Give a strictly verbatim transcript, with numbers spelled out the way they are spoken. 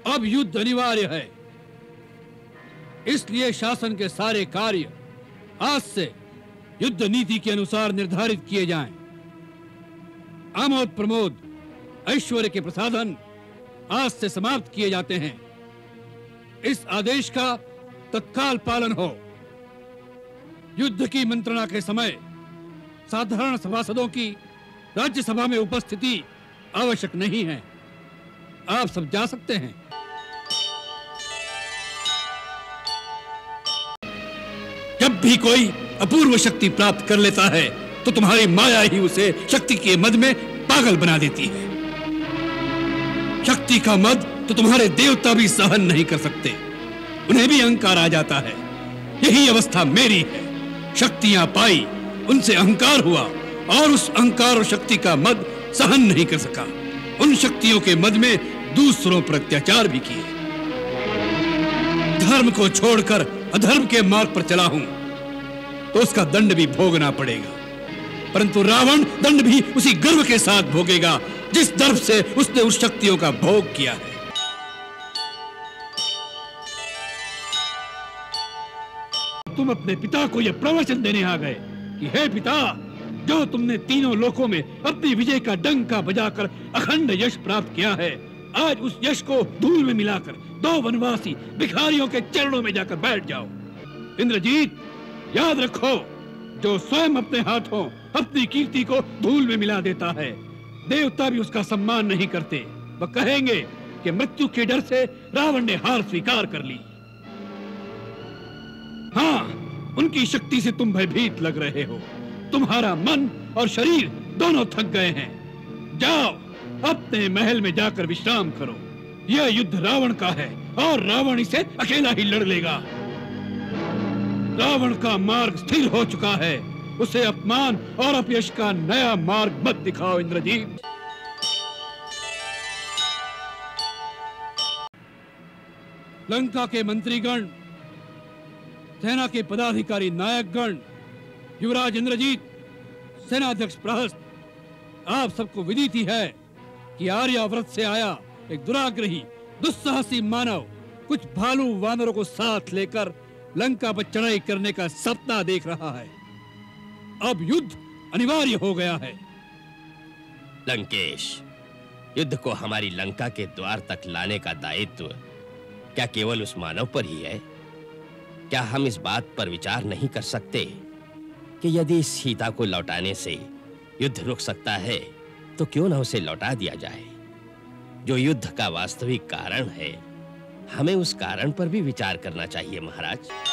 अब युद्ध अनिवार्य है, इसलिए शासन के सारे कार्य आज से युद्ध नीति के अनुसार निर्धारित किए जाएं। आमोद प्रमोद, ऐश्वर्य के प्रसाधन आज से समाप्त किए जाते हैं। इस आदेश का तत्काल पालन हो। युद्ध की मंत्रणा के समय साधारण सभासदों की राज्यसभा में उपस्थिति आवश्यक नहीं है। आप सब जा सकते हैं। जब भी कोई अपूर्व शक्ति प्राप्त कर लेता है तो तुम्हारी माया ही उसे शक्ति के मद में पागल बना देती है। शक्ति का मद तो तुम्हारे देवता भी सहन नहीं कर सकते, उन्हें भी अहंकार आ जाता है। यही अवस्था मेरी है। शक्तियां पाई, उनसे अहंकार हुआ और उस अहंकार और शक्ति का मद सहन नहीं कर सका। उन शक्तियों के मद में दूसरों पर अत्याचार भी किए। धर्म को छोड़कर अधर्म के मार्ग पर चला हूं तो उसका दंड भी भोगना पड़ेगा, परंतु रावण दंड भी उसी गर्व के साथ भोगेगा जिस दर्प से उसने उस शक्तियों का भोग किया है। तुम अपने पिता को यह प्रवचन देने आ गए कि हे पिता, जो तुमने तीनों लोकों में अपनी विजय का डंका बजाकर अखंड यश प्राप्त किया है, आज उस यश को धूल में मिलाकर दो वनवासी भिखारियों के चरणों में जाकर बैठ जाओ। इंद्रजीत, याद रखो, जो स्वयं अपने हाथों अपनी कीर्ति को धूल में मिला देता है, देवता भी उसका सम्मान नहीं करते। वह कहेंगे कि मृत्यु के डर से रावण ने हार स्वीकार कर ली। हाँ, उनकी शक्ति से तुम भयभीत लग रहे हो। तुम्हारा मन और शरीर दोनों थक गए हैं। जाओ, अपने महल में जाकर विश्राम करो। यह युद्ध रावण का है और रावण इसे अकेला ही लड़ लेगा। रावण का मार्ग स्थिर हो चुका है, उसे अपमान और अपयश का नया मार्ग मत दिखाओ इंद्रजीत। लंका के मंत्रीगण, सेना के पदाधिकारी नायकगण, युवराज इंद्रजीत, सेनाध्यक्ष प्रहस्त, आप सबको विदित ही है कि आर्याव्रत से आया एक दुराग्रही दुस्साहसी मानव कुछ भालू वानरों को साथ लेकर लंका पर चढ़ाई करने का सपना देख रहा है। अब युद्ध अनिवार्य हो गया है। लंकेश, युद्ध को हमारी लंका के द्वार तक लाने का दायित्व क्या केवल उस मानव पर ही है? क्या हम इस बात पर विचार नहीं कर सकते कि यदि सीता को लौटाने से युद्ध रुक सकता है तो क्यों न उसे लौटा दिया जाए? जो युद्ध का वास्तविक कारण है, हमें उस कारण पर भी विचार करना चाहिए महाराज।